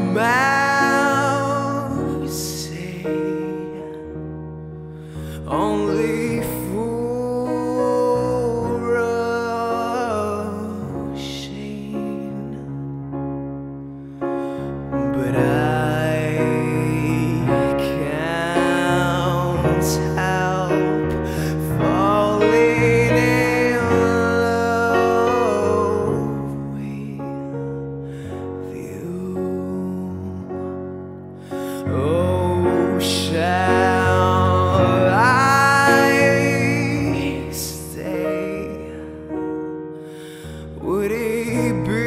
mouth say only for rushing, but I can't help falling in love with you. Oh, shall I stay? Would it be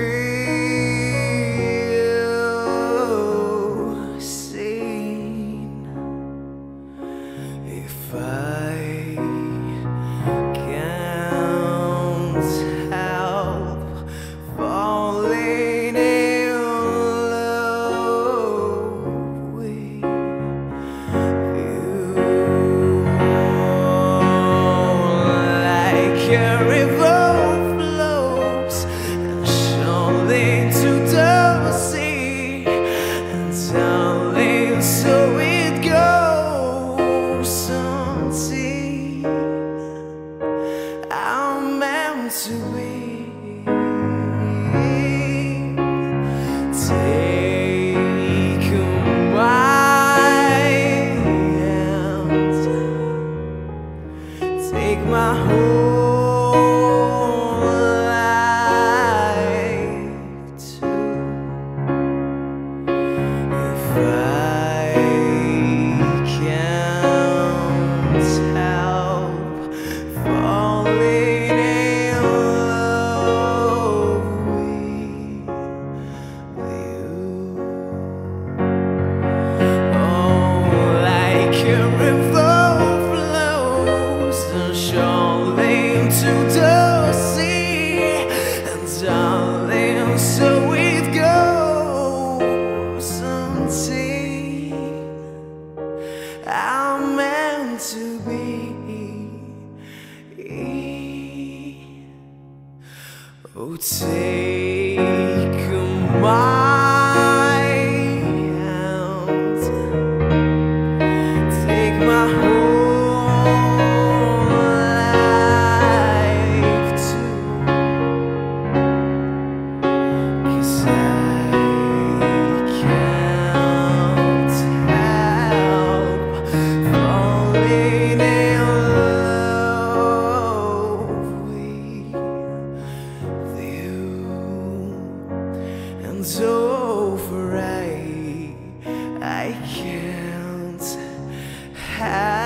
seen if I can't help falling in love with you? Like a river flows and surely to the sea, and darling, so it goes until I'm meant to be. Take my hand, take my whole life too. If I can't help falling in love with you. Oh, like a river flows and surely to the sea, and darling, so it goes until I'm meant to be. Oh, take my hand, take my whole life too, 'cause I can't help falling in love with you. And over I can't have